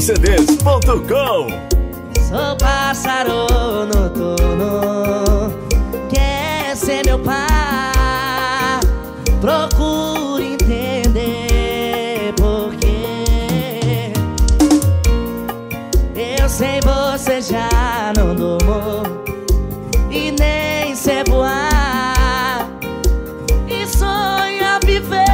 BrasilCDs.com. Sou pássaro noturno, quer ser meu pai. Procure entender porquê. Eu sei você já não domou e nem sei voar, e sonha viver.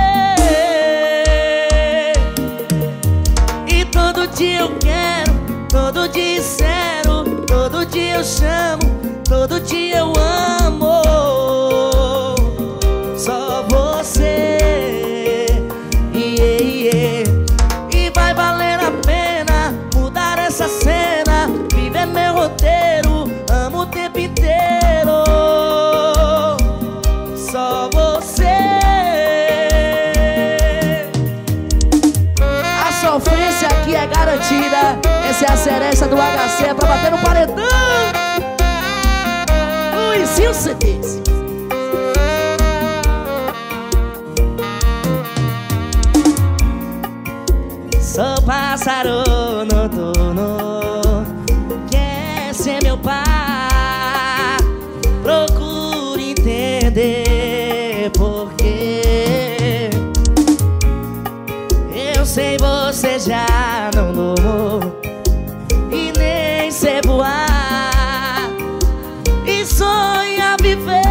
E todo dia eu quero, todo dia espero, todo dia eu chamo, todo dia eu amo. Só você, e vai valer a pena mudar essa cena, viver meu roteiro, amo o tempo inteiro. Só você. A sofrência aqui é garantida. Essa é a seresta do HC, é pra bater no paredão. Luizinho CDs. Sou pássaro noturno, quer ser meu pai. Procure entender porquê. Eu sei você já não domou e nem sei voar, e sonha viver.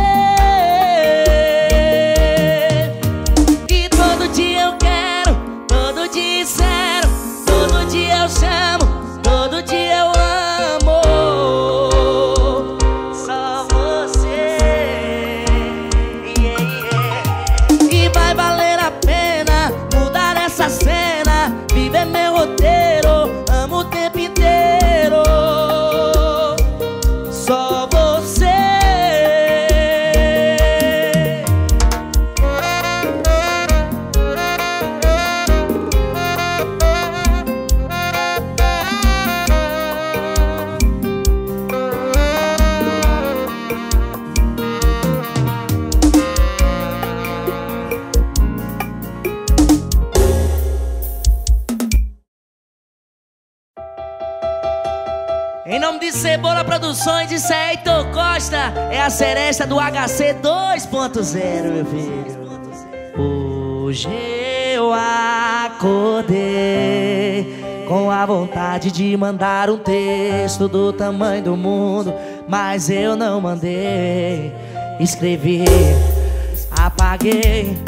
E todo dia eu quero, todo dia espero, todo dia eu chamo, todo dia eu amo. Só você, E vai valer a pena mudar essa cena, viver meu roteiro, amo o tempo inteiro. Só você. Em nome de Cebola Produções, de Seito Costa, é a seresta do HC 2.0, meu filho. Hoje eu acordei com a vontade de mandar um texto do tamanho do mundo, mas eu não mandei. Escrevi, apaguei,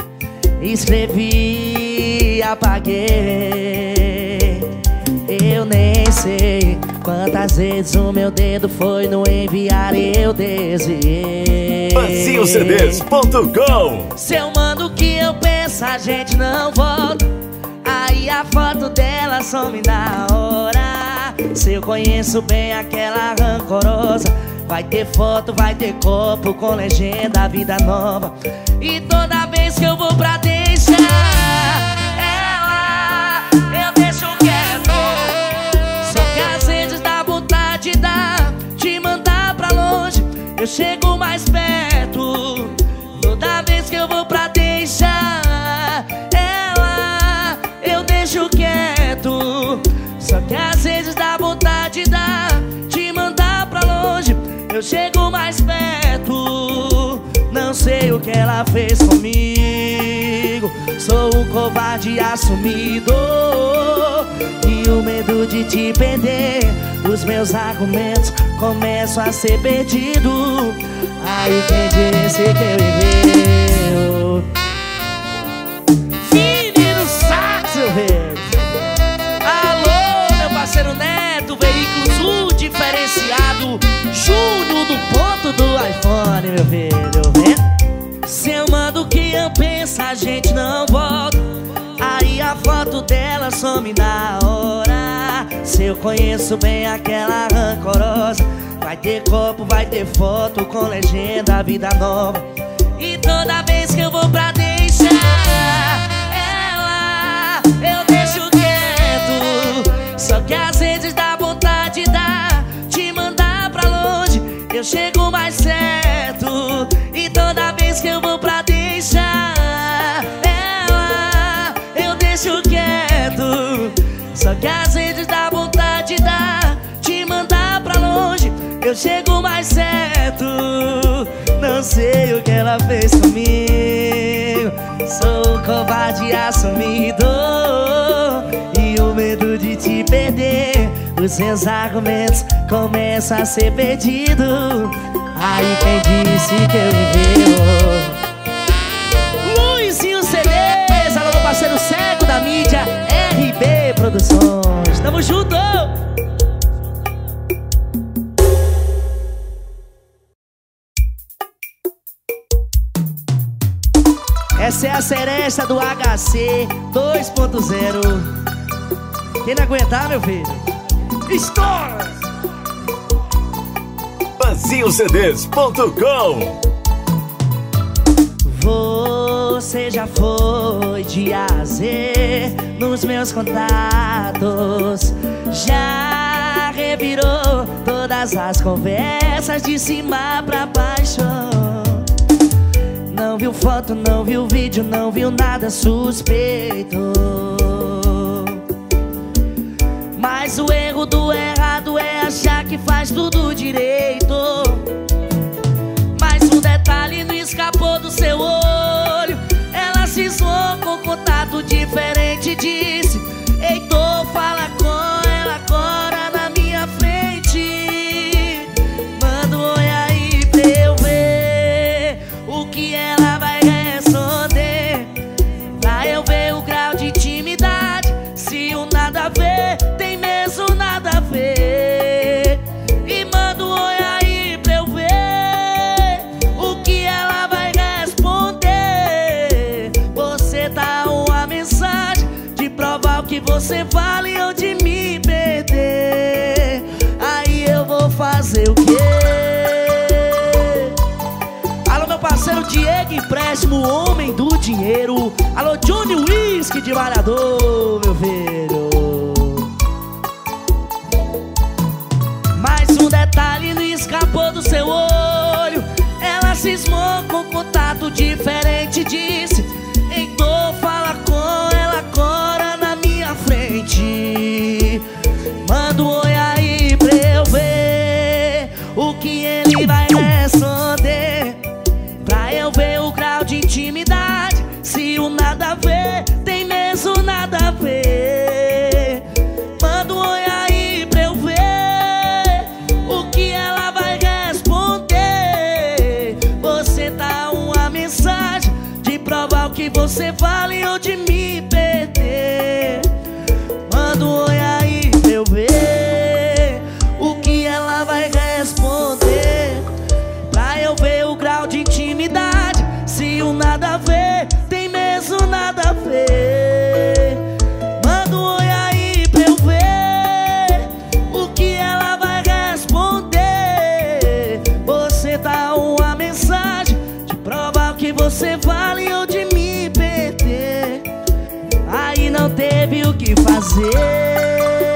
escrevi, apaguei. Eu nem sei quantas vezes o meu dedo foi no enviar e eu desviei. BrasilCDs.com. Se eu mando o que eu penso, a gente não volta. Aí a foto dela some na hora. Se eu conheço bem aquela rancorosa, vai ter foto, vai ter copo com legenda vida nova. E toda vez que eu vou pra deixar ela, eu deixo quieto. Só que às vezes dá vontade de mandar pra longe, eu chego mais perto. Toda vez que eu vou pra deixar ela, eu deixo quieto. Só que às vezes dá vontade de mandar pra longe, eu chego mais perto. Não sei o que ela fez comigo, sou um covarde assumido. E o medo de te perder, os meus argumentos começam a ser perdido. Aí quem disse que eu viveu? Menino sax, eu vejo. Alô, meu parceiro Neto, veículos U diferenciado, Júnior do ponto do iPhone, meu filho, vem. Se eu mando o que eu penso, a gente não volta. Aí a foto dela some na hora. Se eu conheço bem aquela rancorosa, vai ter copo, vai ter foto com legenda vida nova. E toda vez que eu vou pra deixar ela, eu deixo quieto. Só que às vezes dá vontade de mandar pra longe, eu chego mais certo. E toda vez que eu vou pra deixar ela, eu deixo quieto. Só que às vezes dá vontade de dar, te mandar pra longe, eu chego mais certo. Não sei o que ela fez comigo, sou um covarde assumido, e o medo de te perder, os seus argumentos começam a ser perdido. Aí quem disse que eu vivo? Luizinho CDs, alô meu parceiro cego da mídia, RB Produções, tamo junto! Essa é a seresta do HC 2.0. Quem não aguentar, meu filho? Estoura! PanzinhoCDs.com. Você já foi de A a Z nos meus contatos, já revirou todas as conversas de cima pra baixo. Não viu foto, não viu vídeo, não viu nada suspeito. Mas o erro do errado é achar que faz tudo direito. Mas um detalhe não escapou do seu olho, ela cismou com contato diferente. Disse: Heitor, fala com ela agora na minha frente. Manda um oi aí pra eu ver o que ela vai responder, pra eu ver o grau de intimidade, se o nada a ver tem mesmo nada a ver. E manda um oi aí pra eu ver o que ela vai responder. Você dá uma mensagem de provar o que você vale ou de me perder. Aí eu vou fazer o quê? Alô meu parceiro Diego Empréstimo, o homem do dinheiro. Alô Johnny Whisky de Malhador, meu filho. Mais um detalhe não escapou do seu olho, ela cismou com contato diferente. Disse: Heitor, fala com ela agora na minha frente. Manda um oi aí pra eu ver o que ele vai responder, pra eu ver o grau de intimidade, se o nada a ver tem mesmo nada a ver. Manda um oi aí pra eu ver o que ela vai responder. Você dá uma mensagem de provar o que você vale ou de me perder. Manda um oi aí pra eu ver o que ela vai responder, pra eu ver o grau de intimidade, se o nada a ver tem mesmo nada a ver. Manda um oi aí pra eu ver o que ela vai responder. Você dá uma mensagem de provar o que você vale ou de me perder. Aí não teve o que fazer.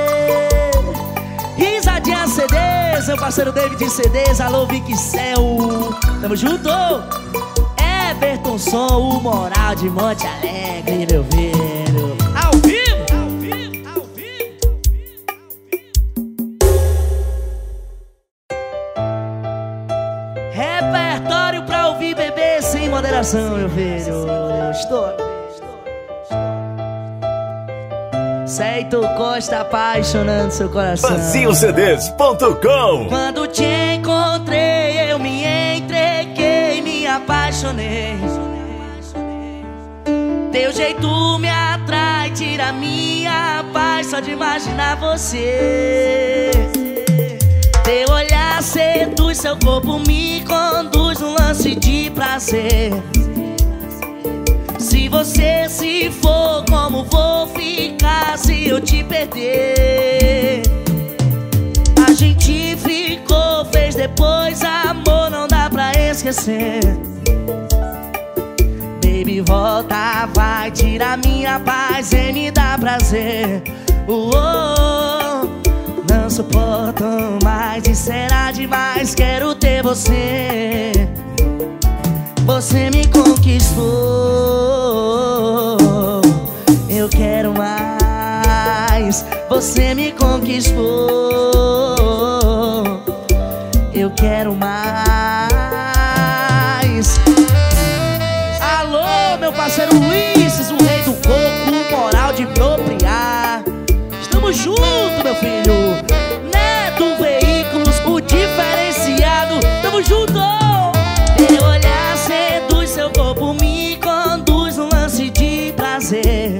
Risadinha CDs, meu parceiro David CDs, alô Vicky Céu, tamo junto! Everton Som, o moral de Monte Alegre, meu filho. Ao vivo, ao vivo, ao vivo. Repertório pra ouvir bebê sem moderação, meu filho. Estou. Seito Costa apaixonando seu coração. PanzinhoCDs.com. Quando te encontrei, eu me entreguei, me apaixonei. Teu jeito me atrai, tira minha paz só de imaginar você. Teu olhar seduz, seu corpo me conduz num lance de prazer. Se você se for, como vou ficar se eu te perder? A gente ficou, fez depois amor, não dá pra esquecer. Baby, volta, vai, tira minha paz e me dá prazer. Não suporto mais, e será demais, quero ter você. Você me conquistou, eu quero mais. mais. Você me conquistou. Eu quero mais. Alô, meu parceiro Ulisses, o rei do coco, moral de propriar. Estamos juntos, meu filho. Neto Veículos, o diferenciado. Tamo junto. Teu olhar seduz, seu corpo me conduz num lance de prazer.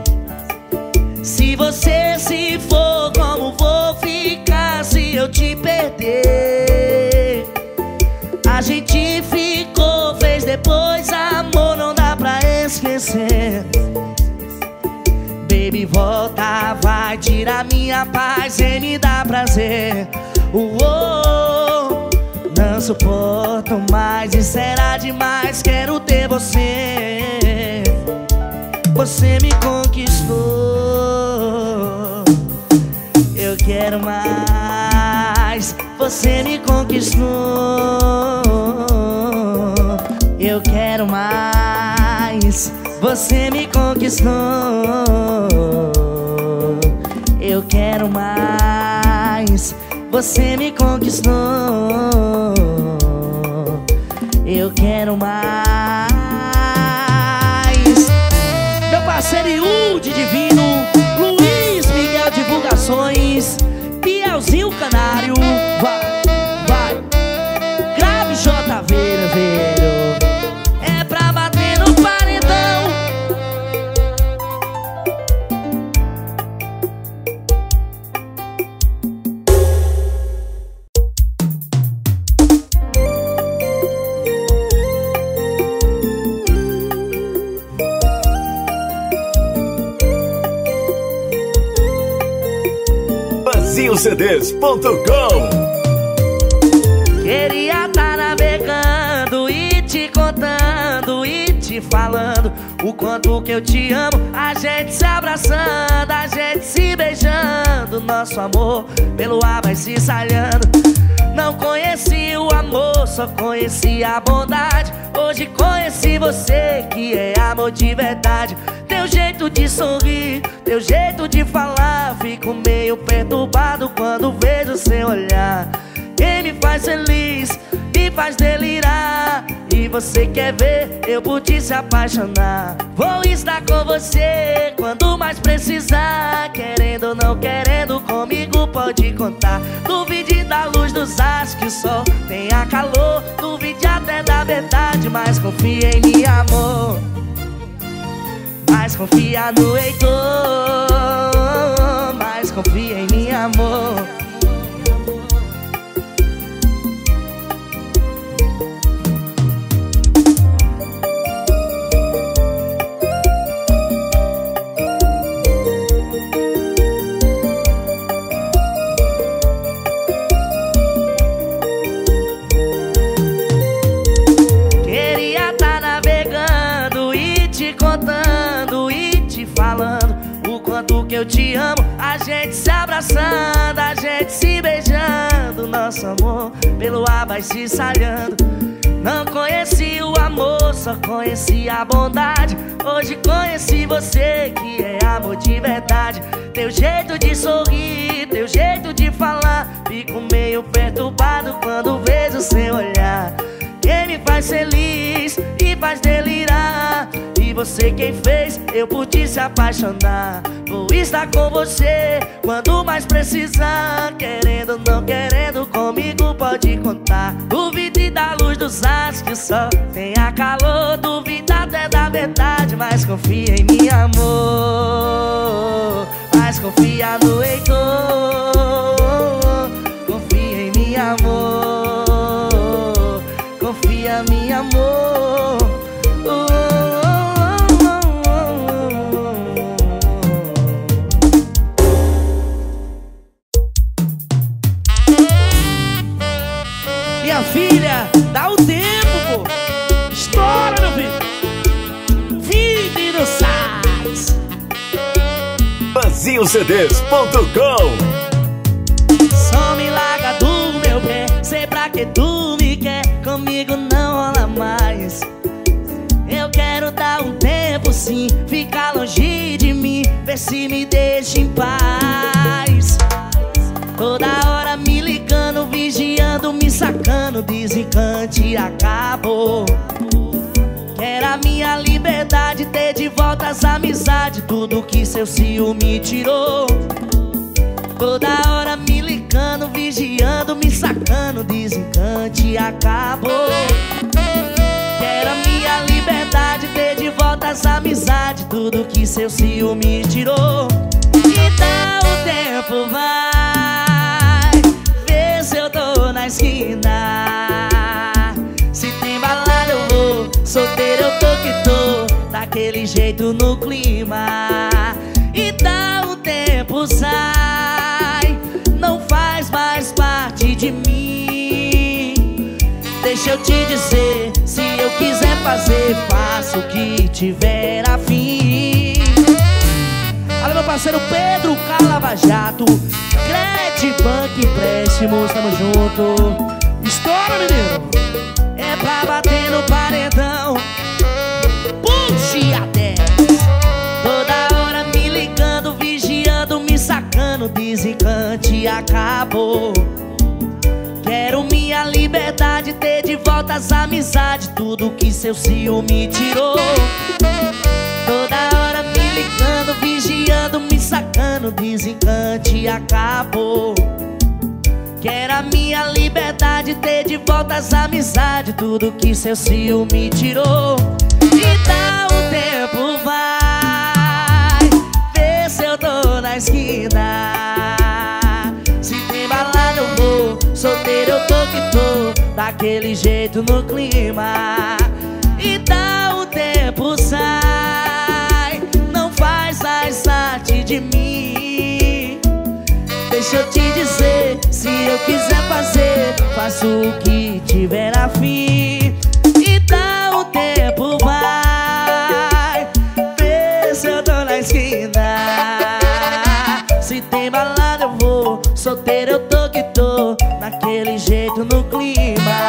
Se você se for, como vou ficar se eu te perder? A gente ficou, fez depois amor, não dá pra esquecer. Baby, volta, vai tirar minha paz e me dá prazer. Não suporto mais e será demais, quero ter você. Você me conquistou. Eu quero mais. Você me conquistou. Eu quero mais. Você me conquistou. Eu quero mais. Você me conquistou. Eu quero mais. Meu parceiro Yudi Divino, Luiz Miguel Divulgações, Bielzinho Canário. Vai, vai. Grave JV, meu velho. É pra bater no paredão. CDs.com. Queria tá navegando e te contando e te falando o quanto que eu te amo. A gente se abraçando, a gente se beijando. Nosso amor pelo ar vai se salhando. Não conheci o amor, só conheci a bondade. Hoje conheci você, que é amor de verdade. Teu jeito de sorrir, teu jeito de falar, fico meio perturbado quando vejo seu olhar. Quem me faz feliz, me faz delirar. E você quer ver eu por ti se apaixonar. Vou estar com você quando mais precisar. Querendo ou não querendo, comigo pode contar. Duvide da luz dos astros, que o sol tenha calor. Duvide até da verdade, mas confia em mim, amor. Mas confia no Heitor. Mas confia em mim, amor. Queria tá navegando e te contando e te falando o quanto que eu te amo. A gente se abraçando, a gente se beijando. Nosso amor pelo ar vai se salhando. Não conheci o amor, só conheci a bondade. Hoje conheci você, que é amor de verdade. Teu jeito de sorrir, teu jeito de falar, fico meio perturbado quando vejo seu olhar. Quem me faz feliz e faz delirar. E você quem fez eu por ti se apaixonar. Vou estar com você quando mais precisar. Querendo ou não querendo, comigo pode contar. Duvide da luz dos astros, que o sol tenha calor. Duvide até da verdade, mas confia em mim, amor. Mas confia no Heitor. Confia em mim, amor. Confia, meu amor. Minha filha, dá o tempo, pô. Estoura, meu filho. Vida no sax. BasilCDs.com. Só me larga do meu pé. Sei pra que tu me quer. Comigo não rola mais. Eu quero dar um tempo sim, ficar longe de mim, ver desce, me deixa em paz. Toda hora me ligando, vigiando, me sacando. Desencante acabou. Quero a minha liberdade, ter de volta as amizades, tudo que seu ciúme tirou. Toda hora me ligando, vigiando, me sacando. Desencante acabou. Quero a minha liberdade, ter de volta as amizades, tudo que seu ciúme tirou. Então o tempo vai ver se eu tô na esquina. Se tem balada eu vou, solteiro eu tô que tô, daquele jeito no clima. Então o tempo sai, não faz mais parte de mim. Deixa eu te dizer, se eu quiser fazer, faço o que tiver a fim. Alô, meu parceiro Pedro Calava Jato, Crete Bank Empréstimos, tamo junto. Estoura, menino! É pra bater no paredão. Puxe a 10. Toda hora me ligando, vigiando, me sacando. Desencante acabou. Quero minha liberdade, ter de volta as amizades, tudo que seu ciúme tirou. Toda hora me ligando, vigiando, me sacando. Desencante acabou. Quero a minha liberdade, ter de volta as amizades, tudo que seu ciúme tirou. Então o tempo vai ver se eu tô na esquina. Se tem balada eu vou, solteiro eu tô que tô, daquele jeito no clima. Então o tempo sai, não faz mais parte de mim. Deixa eu te dizer, se eu quiser fazer, faço o que tiver a fim. Então o tempo vai ver se eu tô na esquina. Se tem balada eu vou, solteiro eu tô que tô, daquele jeito no clima.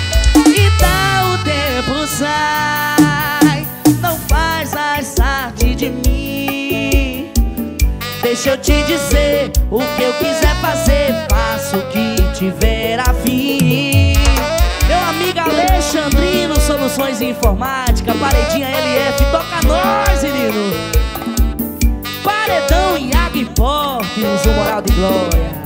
Então o tempo sai, não faz mais parte de mim. Deixa eu te dizer, o que eu quiser fazer, faço o que tiver a fim. Meu amigo Alexandrino, Soluções Informática, Paredinha LF, toca nós, menino. Paredão e Águia Portes, o Moral de Glória.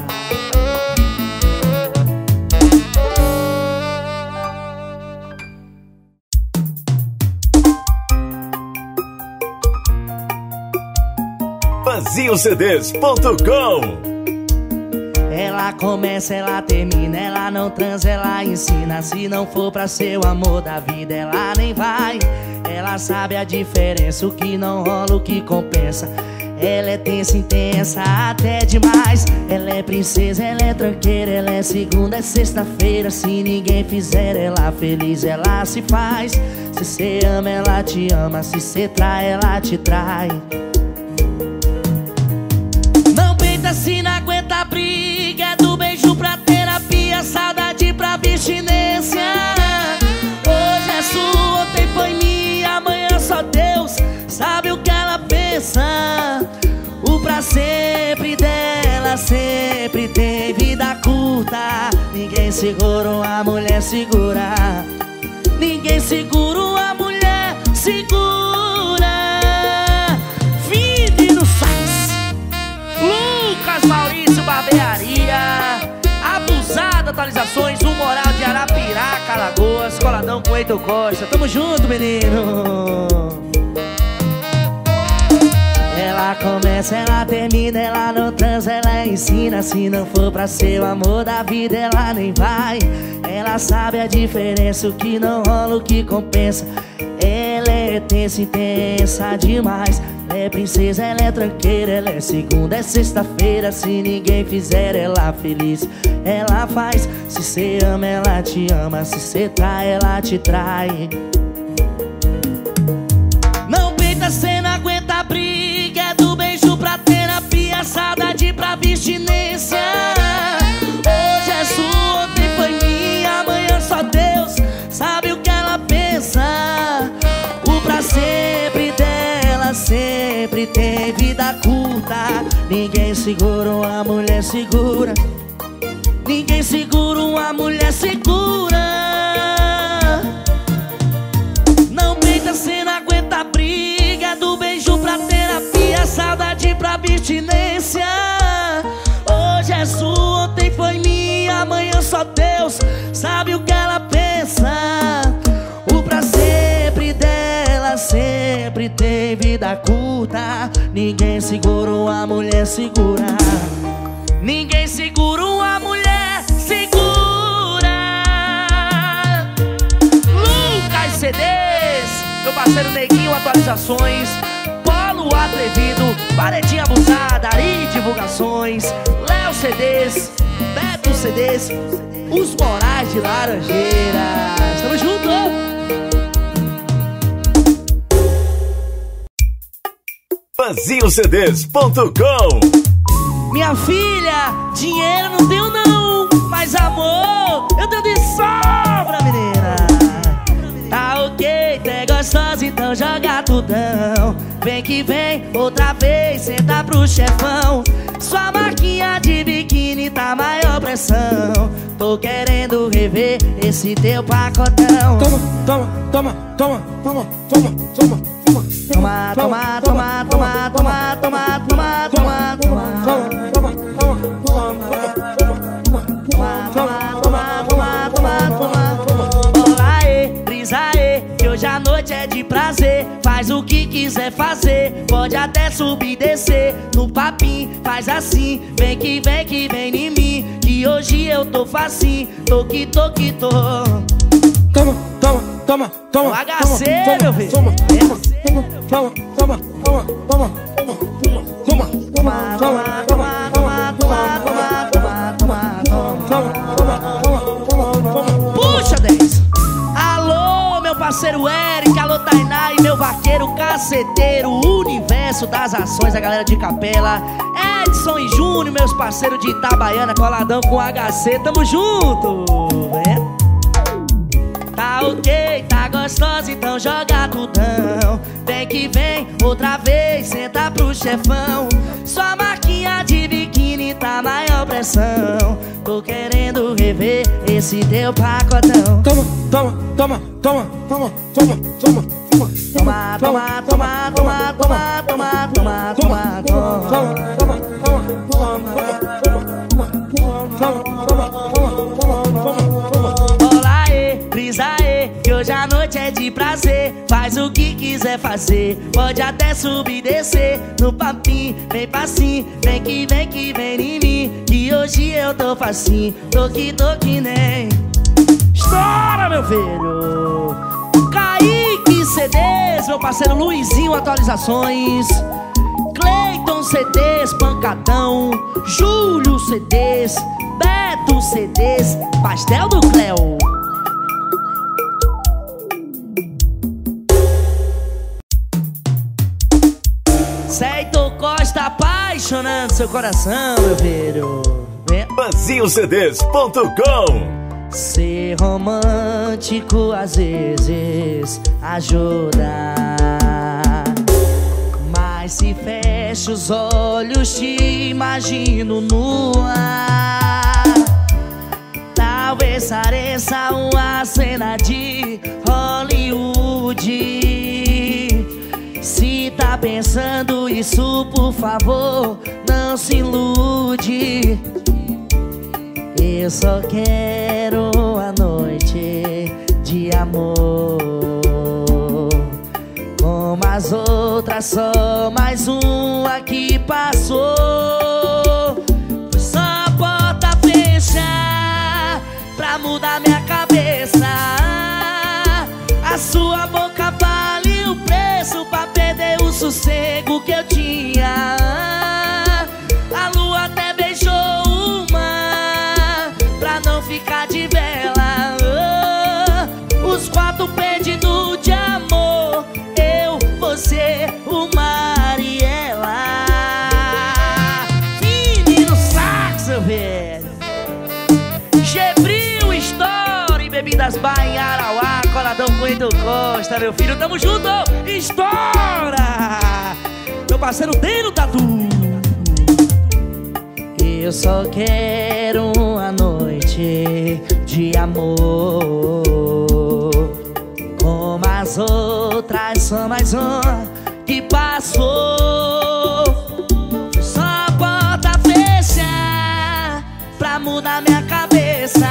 VazioCDs.com. Ela começa, ela termina, ela não transa, ela ensina. Se não for pra ser o amor da vida, ela nem vai. Ela sabe a diferença, o que não rola, o que compensa. Ela é tensa, intensa, até demais. Ela é princesa, ela é tranqueira, ela é segunda, é sexta-feira. Se ninguém fizer ela feliz, ela se faz. Se cê ama, ela te ama, se cê trai, ela te trai. Não peita se não aguenta a briga, é do beijo pra terapia, saudade pra abstinência. Hoje é sua, ontem foi minha, amanhã só Deus sabe o que ela pensa. O pra sempre dela sempre tem vida curta. Ninguém segura uma mulher segura. Ninguém segura uma mulher segura. Vini no sax, Lucas Maurício Barbearia, Abusada Atualizações, o Moral de Arapiraca, Alagoas, Coladão com Heitor Costa. Tamo junto, menino. Ela começa, ela termina, ela não transa, ela ensina. Se não for pra ser o amor da vida, ela nem vai. Ela sabe a diferença, o que não rola, o que compensa. Ela é tensa, intensa demais. Ela é princesa, ela é tranqueira, ela é segunda, é sexta-feira. Se ninguém fizer ela feliz, ela faz. Se cê ama, ela te ama, se cê trai, ela te trai. Não peita, cê não aguenta a briga, é do beijo pra terapia, saudade pra abstinência. Hoje é sua, ontem foi minha, amanhã só Deus sabe o que ela pensa. O pra sempre dela sempre tem vida curta. Ninguém segura uma mulher segura. Ninguém segura uma mulher segura. Não peita, cê não aguenta a briga. Do beijo pra terapia, saudade pra abstinência. Hoje é sua, ontem foi minha, amanhã só Deus sabe o que ela pensa. O pra sempre dela sempre tem vida curta. Ninguém segura uma mulher segura. Ninguém segura uma mulher segura. Lucas CDs, meu parceiro Neguinho atualizações. Polo atrevido, paredinha abusada, Ari divulgações. Léo CDs, Beto CDs, os Morais de Laranjeiras. Tamo junto! FazioCDs.com. Minha filha, dinheiro não tenho não, mas amor eu tenho de sobra, menina. Tá ok, tu é gostosa, então joga tudão. Vem que vem, outra vez, senta pro chefão. Sua marquinha de biquíni tá maior pressão. Tô querendo rever esse teu pacotão. Toma, toma, toma, toma, toma, toma, toma, toma. Toma, toma, toma, toma, toma, toma, toma, toma, bola aí, brisa aí, que hoje a noite é de prazer. Faz o que quiser fazer, pode até subir e descer. No papinho, faz assim, vem que vem em mim, que hoje eu tô facinho, tô que tô. Toma, toma, toma, toma. O HC, meu filho. Toma, toma, toma, toma, toma, toma, toma, toma. Puxa, 10. Alô, meu parceiro Eric, alô, Tainá e meu vaqueiro caceteiro, Universo das Ações, a galera de Capela, Edson e Júnior, meus parceiros de Itabaiana, coladão com HC, tamo junto. Tá ok, tá gostosa, então joga tudão. Vem que vem, outra vez, senta pro chefão. Sua marquinha de biquíni tá maior pressão. Tô querendo rever esse teu pacotão. Toma, toma, toma, toma, toma, toma, toma, toma. Toma, toma, toma, toma, toma, toma, toma, toma, bola aí, brisa aí, que hoje a noite é de prazer. Faz o que quiser fazer, pode até subir e descer. No papinho, vem passinho, vem que vem em mim, que hoje eu tô facinho, tô que nem. Estoura, meu filho! Kaique CDs, meu parceiro Luizinho atualizações. Cleiton CDs, pancadão. Júlio CDs, Beto CDs, Pastel do Cléo. Seito Costa apaixonando seu coração, meu filho. FazioCDs.com. Ser romântico às vezes ajuda, mas se fecho os olhos te imagino no ar. Talvez pareça uma cena de Hollywood. Se tá pensando isso, por favor, não se ilude. Eu só quero a noite de amor, como as outras, só mais uma que passou. Foi só a porta fechar pra mudar minha cabeça. A sua boca vale o preço pra perder o sossego que eu tinha. A lua até beijou pra não ficar de vela. Os quatro perdidos de amor, eu, você, o mar e ela. Menino saxo, velho. Gebril, Story, Bebidas Bar em Arauá, coladão com Edu Costa, meu filho, tamo junto. Estoura! Meu parceiro Deno Tatu. Eu só quero uma noite de amor, como as outras, só mais uma que passou. Só a porta fecha pra mudar minha cabeça.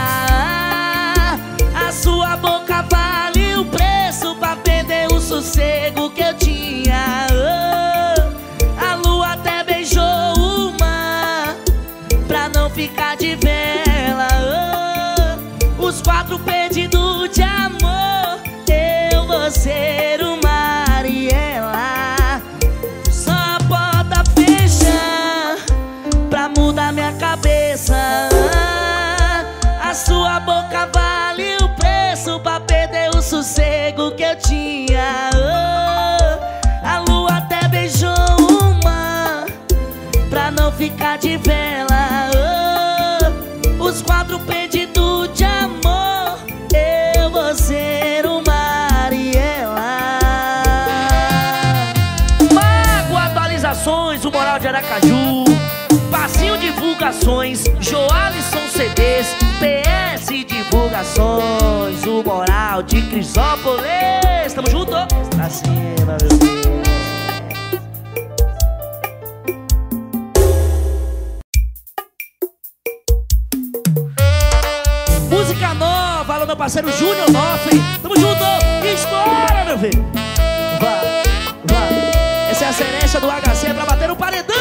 A sua boca vale o preço pra perder o sossego que eu tinha. A lua até beijou uma pra não ficar de vela. Os 4 perdidos de amor, eu vou ser o mar e ela. Só a porta fecha pra mudar minha cabeça. A sua boca vale o preço pra perder o sossego que eu tinha. A lua até beijou uma pra não ficar de vela. Os 4 perdidos de amor, eu vou ser o mar e ela. Mago Atualizações, o Moral de Aracaju, Passinho Divulgações, Joalisson CDs, PS Divulgações, o Moral de Crisópolis. Tamo junto, pra cima, meu Deus. Música nova, alô meu parceiro Júnior Nofre. Tamo junto, estoura, meu filho. Vai, vai. Essa é a cereja do HC pra bater no paredão.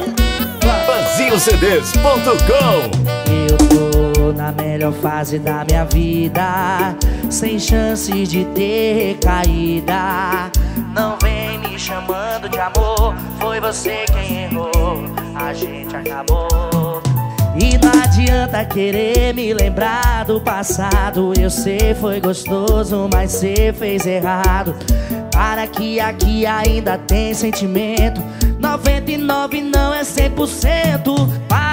PazinhoCDs.com. Eu tô na melhor fase da minha vida, sem chance de ter caída. Não vem me chamando de amor, foi você quem errou, a gente acabou. E não adianta querer me lembrar do passado. Eu sei foi gostoso, mas cê fez errado. Para que aqui ainda tem sentimento, 99 não é 100%.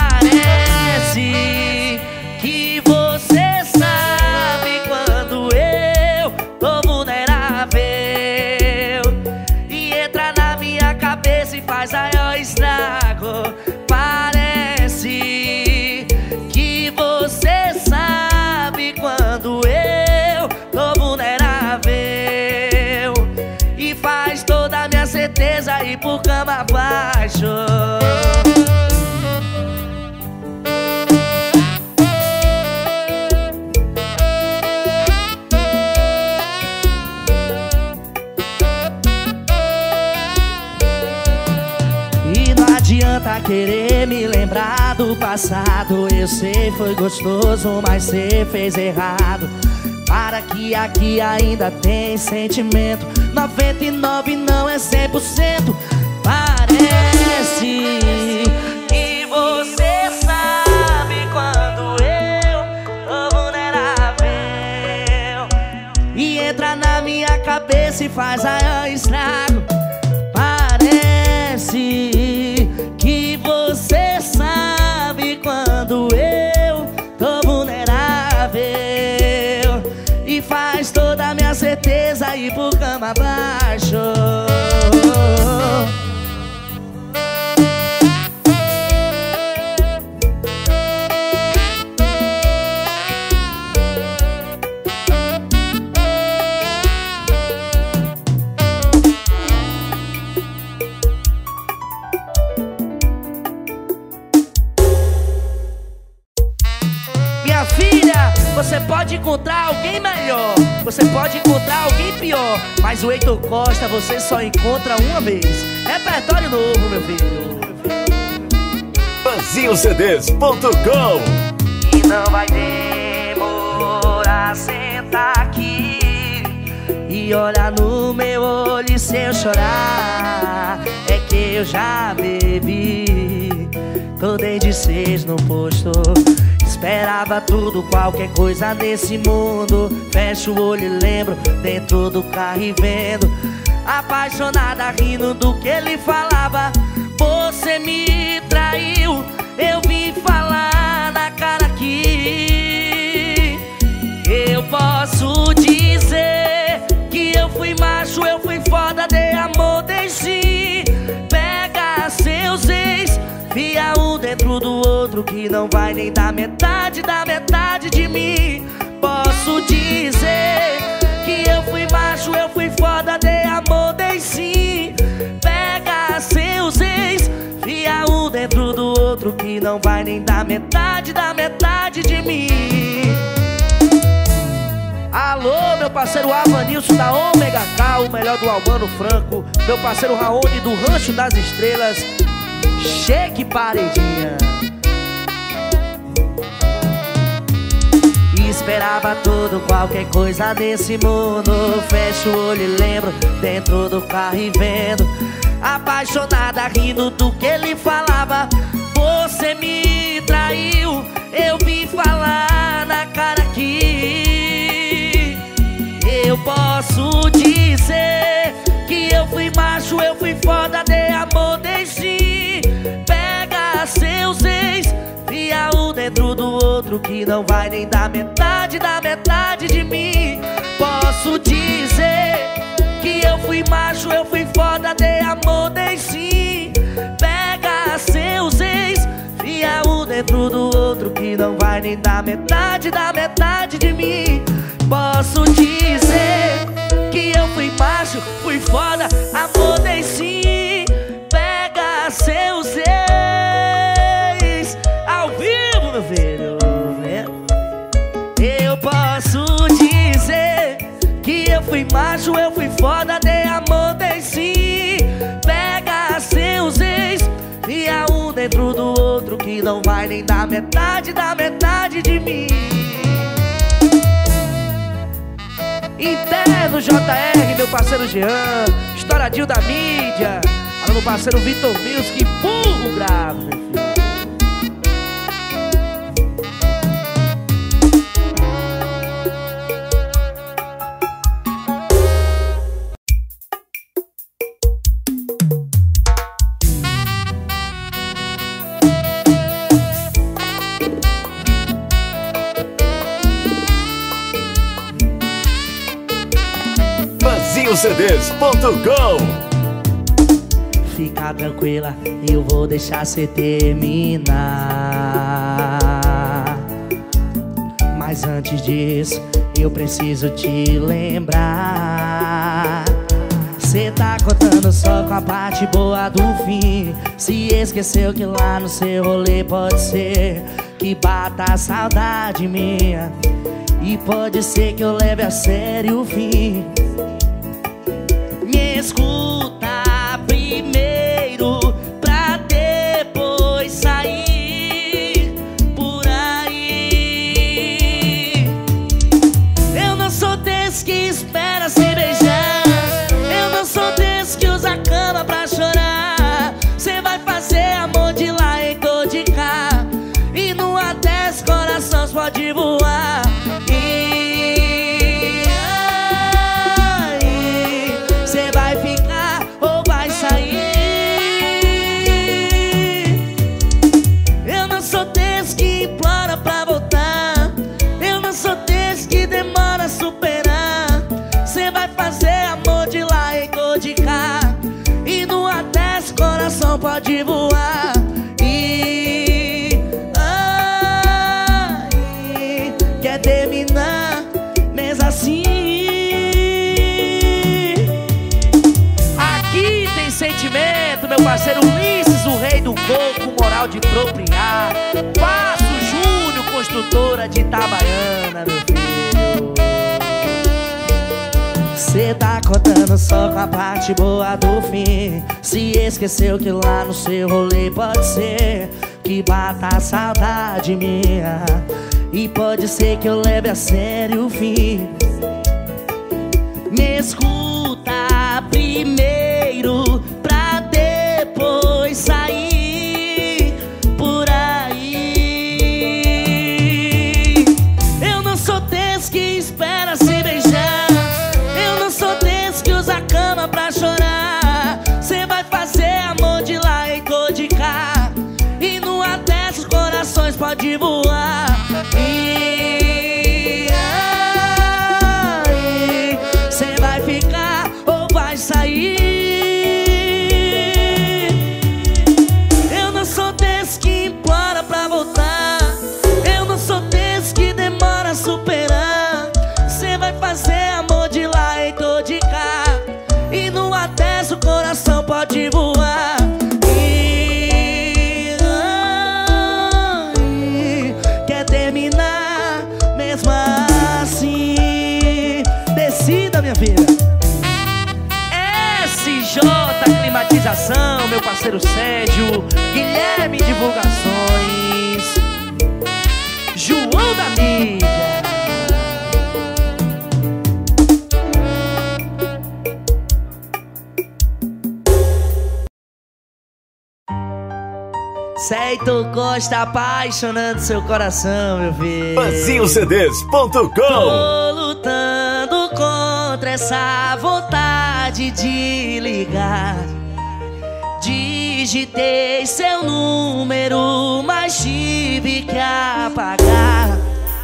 Parece que você sabe quando eu tô vulnerável e entra na minha cabeça e faz maior estrago. Parece que você sabe quando eu tô vulnerável e faz toda a minha certeza ir por cama abaixo. Adianta querer me lembrar do passado. Eu sei foi gostoso, mas cê fez errado. Para que aqui ainda tem sentimento, 99 não é 100%. Parece que você sabe quando eu tô vulnerável e entra na minha cabeça e faz maior estrago. Parece que você sabe quando eu tô vulnerável e faz toda a minha certeza ir por cama abaixo. Você pode encontrar alguém melhor, você pode encontrar alguém pior, mas o Heitor Costa você só encontra uma vez. Repertório novo, meu filho. PazinhoCDs.com. E não vai demorar, sentar aqui e olhar no meu olho e se eu chorar. É que eu já bebi, tô desde 6 no posto. Esperava tudo, qualquer coisa nesse mundo. Fecho o olho e lembro, dentro do carro e vendo, apaixonada rindo do que ele falava. Você me traiu, eu vim falar na cara aqui. Eu posso dizer que eu fui macho, eu fui foda, dei amor, deixei. Pega não vai nem dar metade de mim. Posso dizer que eu fui macho, eu fui foda, dei amor, dei sim. Pega seus ex, fia um dentro do outro, que não vai nem dar metade de mim. Alô, meu parceiro Avanilson da Ômega K, o melhor do Albano Franco. Meu parceiro Raoni do Rancho das Estrelas. Cheque paredinha. Esperava tudo, qualquer coisa desse mundo. Fecho o olho e lembro, dentro do carro e vendo, apaixonada, rindo do que ele falava. Você me traiu, eu vim falar na cara que eu posso dizer que eu fui macho, eu fui foda, dei amor, dei sim. Pega seus ex, fia um dentro do outro, que não vai nem dar metade de mim. Posso dizer que eu fui macho, eu fui foda, dei amor, dei sim. Pega seus ex, fia um dentro do outro, que não vai nem dar metade de mim. Posso dizer que eu fui macho, fui foda, amor, dei sim. Pega seus ex, ao vivo, meu filho. Eu posso dizer que eu fui macho, eu fui foda, dei amor, dei sim. Pega seus ex, fia um dentro do outro, que não vai nem dar metade de mim. Interno JR, meu parceiro Jean, estouradinho da mídia. Alô, meu parceiro Vitor Music, burro bravo, meu filho. CDs.com. Fica tranquila, eu vou deixar cê terminar. Mas antes disso, eu preciso te lembrar. Cê tá contando só com a parte boa do fim. Se esqueceu que lá no seu rolê pode ser que bata a saudade minha, e pode ser que eu leve a sério o fim. Me escuta primeiro pra depois sair por aí. Eu não sou desse que espera se beijar. Eu não sou desse que usa a cama pra chorar. Cê vai fazer amor de lá em cor de cá, e numa dessas corações pode voar. Pode voar e quer terminar mesmo assim. Aqui tem sentimento, meu parceiro Ulisses, o rei do coco, moral de propriar. Passo Júnior, construtora de Itabaiana, meu filho. Cê tá contando só com a parte boa do fim. Se esqueceu que lá no seu rolê pode ser que bata a saudade minha, e pode ser que eu leve a sério o fim. Me escuta primeiro pra depois sair por aí. Eu não sou desse que espera se beijar. Usa a cama pra chorar. Cê vai fazer amor de lá em cor de cá, e numa dessas corações pode voar. Cê vai ficar ou vai sair. Eu não sou desse que implora pra voltar. de voar. E quer terminar mesmo assim. Decida, minha filha. SJ Climatização, meu parceiro Sérgio. Guilherme Divulgações, João da Mídia. Certo Costa apaixonando seu coração, meu filho. VazioCDs.com. Tô lutando contra essa vontade de ligar. Digitei seu número, mas tive que apagar.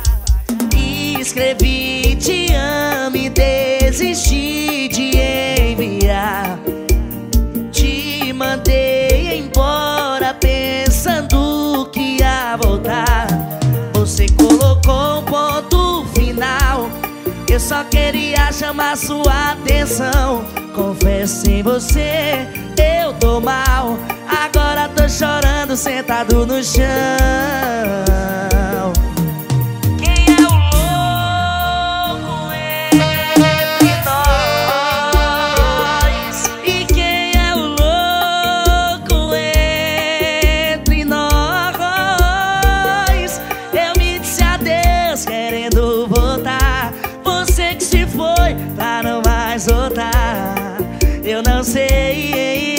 Escrevi te amo e desisti de enviar. Te mandei embora pensando que ia voltar. Você colocou um ponto final. Eu só queria chamar sua atenção. Confesso em você, eu tô mal. Agora tô chorando sentado no chão. Quem é o louco entre nós? E quem é o louco entre nós? Eu me disse adeus querendo voltar. Você que se foi pra não mais voltar. Eu não sei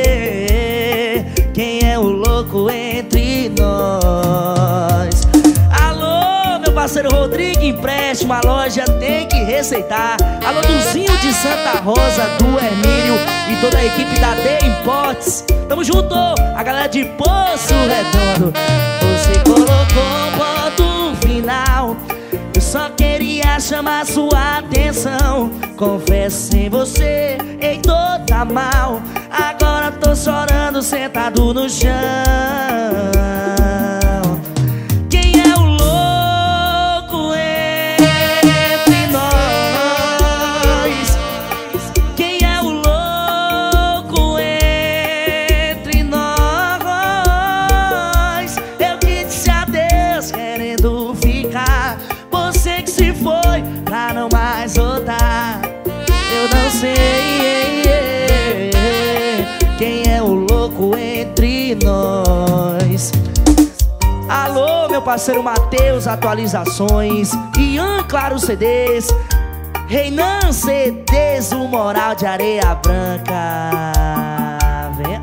quem é o louco entre nós. Alô, meu parceiro Rodrigo Empréstimo, a loja tem que receitar. Alô, Duzinho de Santa Rosa, do Hermínio e toda a equipe da D Imports. Tamo junto, a galera de Poço Redondo. Você colocou um ponto final. Eu só queria chamar sua atenção. Confesso em você, ei, tô tá mal. Agora tô chorando sentado no chão. Quem é o louco entre nós? Quem é o louco entre nós? Eu que disse adeus querendo ficar. Você que se foi pra não mais voltar. Eu não sei quem é o louco entre nós. Alô, meu parceiro Matheus Atualizações, Ian Claro CDs, Reinan CDs, o Moral de Areia Branca. Vem.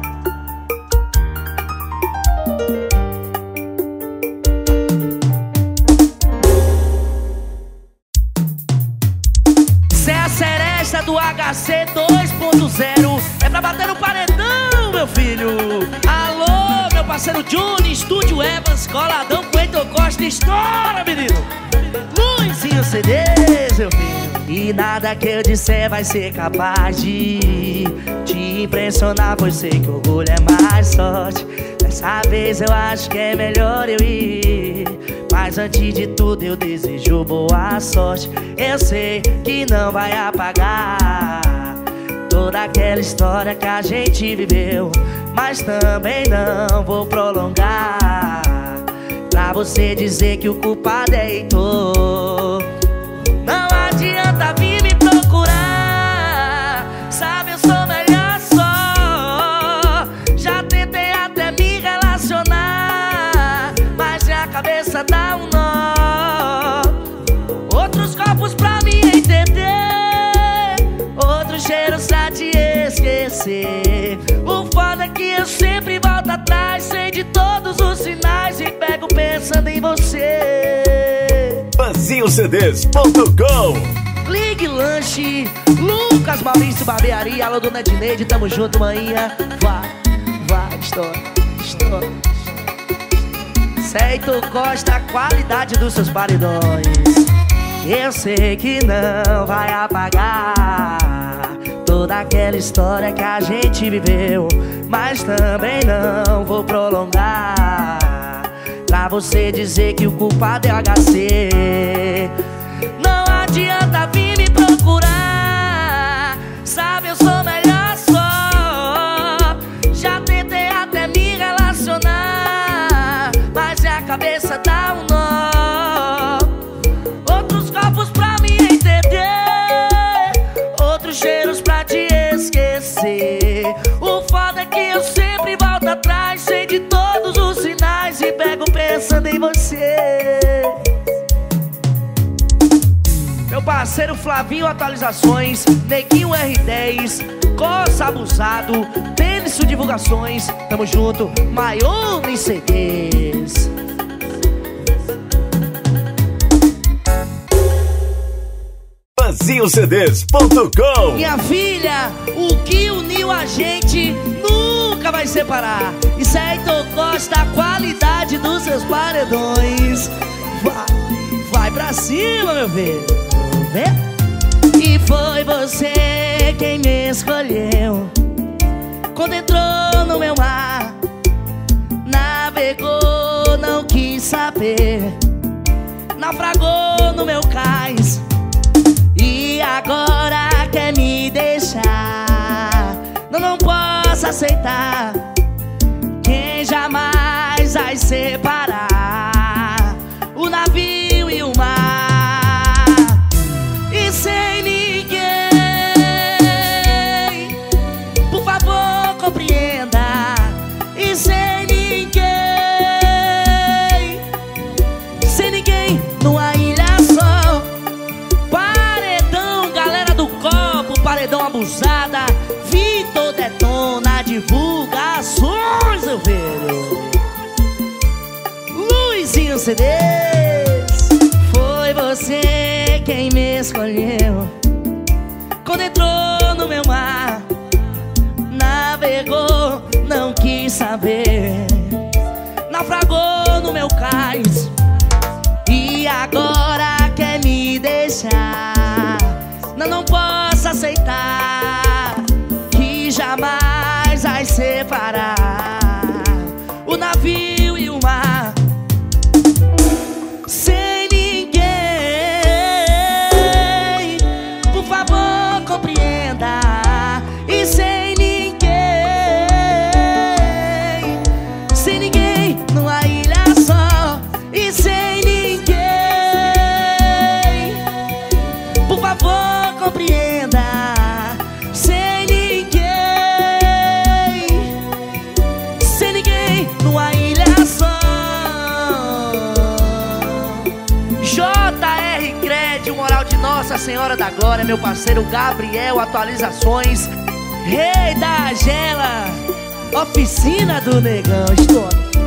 Cê é a seresta do HC 2.0. É pra bater no paredão, meu filho. Alô, meu parceiro Johnny, Estúdio Evans, coladão com Heitor Costa. Estoura, menino. Luizinho CDs, meu filho. E nada que eu disser vai ser capaz de te impressionar, pois sei que orgulho é mais sorte. Dessa vez eu acho que é melhor eu ir, mas antes de tudo eu desejo boa sorte. Eu sei que não vai apagar toda aquela história que a gente viveu, mas também não vou prolongar pra você dizer que o culpado é Heitor. Não adianta vir me procurar, sabe eu sou melhor só. Já tentei até me relacionar, mas minha cabeça dá um nó. Outros copos pra me entender, outros cheiros pra te esquecer. O foda é que eu sempre volto atrás, sei de todos os sinais e pego pensando em você. VazioCDs.com. Ligue Lanche, Lucas Maurício Barbearia. Alô, dona Edneide, tamo junto, manhã. Vai, estoura. Certo Costa, a qualidade dos seus paredões. Eu sei que não vai apagar toda aquela história que a gente viveu, mas também não vou prolongar pra você dizer que o culpado é o HC. Não adianta vir me procurar, sabe eu sou melhor só. você. Meu parceiro Flavinho Atualizações, Neguinho R10, Coça Abusado, Tênis Divulgações, tamo junto, Maione CDs. FazioCDs.com. Minha filha, o que uniu a gente nunca vai separar. Isso é Heitor Costa, a qualidade dos seus paredões. Vai pra cima, meu filho. E foi você quem me escolheu quando entrou no meu mar. Navegou, não quis saber, naufragou no meu cais. E agora quer me deixar. Não posso aceitar quem jamais vai separar o navio e o mar. E sem ninguém, por favor compreenda. E sem ninguém, numa ilha só. Paredão, galera do copo, paredão abusada. Vitor Detona, divulgações, meu filho. Luizinho CDs. Foi você quem me escolheu quando entrou no meu mar. Navegou, não quis saber, naufragou no meu cais. E agora quer me deixar. Não posso aceitar que jamais vai separar o navio e o mar. Sem ninguém, por favor compreenda. E sem ninguém, numa ilha só. E sem ninguém, por favor compreenda. Sem ninguém, numa ilha só. JR Crédito, Moral de Nossa Senhora da Glória, meu parceiro Gabriel Atualizações, Rei da Gela, Oficina do Negão, estou